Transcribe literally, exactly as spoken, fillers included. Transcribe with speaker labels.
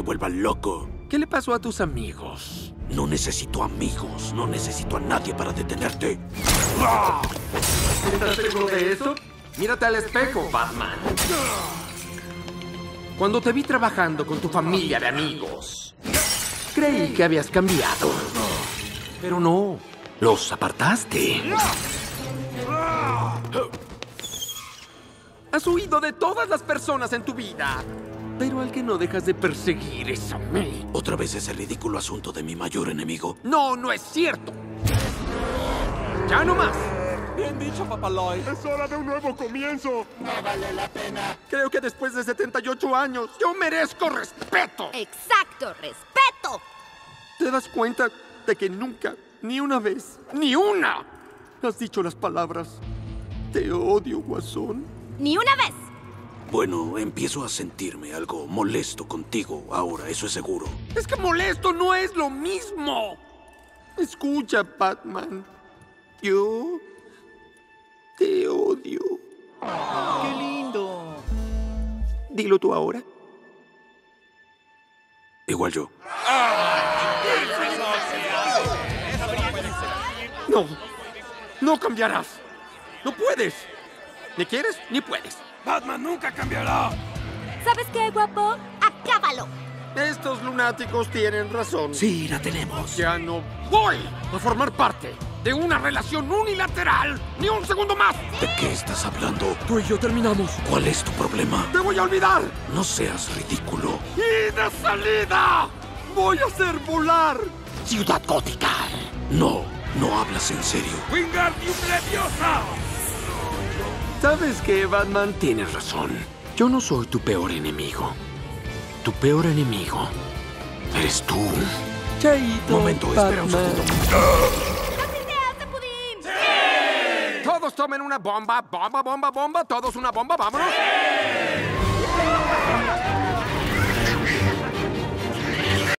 Speaker 1: vuelva loco.
Speaker 2: ¿Qué le pasó a tus amigos?
Speaker 1: No necesito amigos. No necesito a nadie para detenerte.
Speaker 2: ¿Estás seguro de eso? Mírate al espejo, Batman. Cuando te vi trabajando con tu familia de amigos, creí que habías cambiado. Pero no, los apartaste. Has huido de todas las personas en tu vida, pero al que no dejas de perseguir es a mí.
Speaker 1: ¿Otra vez ese ridículo asunto de mi mayor enemigo?
Speaker 2: No, no es cierto. ¡Ya no más!
Speaker 3: Bien dicho, Papaloy. Es hora de un nuevo comienzo.
Speaker 4: No vale la pena.
Speaker 2: Creo que después de setenta y ocho años, yo merezco respeto.
Speaker 5: Exacto, respeto.
Speaker 2: ¿Te das cuenta de que nunca, ni una vez, ni una, has dicho las palabras "te odio, Guasón"?
Speaker 5: Ni una vez.
Speaker 1: Bueno, empiezo a sentirme algo molesto contigo ahora, eso es seguro.
Speaker 2: Es que molesto no es lo mismo. Escucha, Batman. Yo te odio.
Speaker 4: ¡Qué lindo!
Speaker 2: Dilo tú ahora.
Speaker 1: Igual yo.
Speaker 2: No, no cambiarás. No puedes. Ni quieres, ni puedes.
Speaker 1: ¡Batman nunca cambiará!
Speaker 5: ¿Sabes qué, guapo? ¡Acábalo!
Speaker 2: Estos lunáticos tienen razón.
Speaker 1: Sí, la tenemos.
Speaker 2: Ya no voy a formar parte de una relación unilateral ni un segundo más.
Speaker 1: ¿De qué estás hablando?
Speaker 2: Tú y yo terminamos.
Speaker 1: ¿Cuál es tu problema?
Speaker 2: ¡Te voy a olvidar!
Speaker 1: No seas ridículo.
Speaker 2: ¡Y de salida! ¡Voy a hacer volar Ciudad Gótica!
Speaker 1: No, no hablas en serio.
Speaker 3: ¡Wingardium Leviosa!
Speaker 2: ¿Sabes qué, Batman? Tienes razón. Yo no soy tu peor enemigo. Tu peor enemigo eres tú. Chaito,
Speaker 1: Momento, espera un segundo.
Speaker 5: ¡Las ideas de pudín! ¡Sí!
Speaker 2: Todos tomen una bomba, bomba, bomba, bomba. Todos una bomba, vámonos. ¡Sí!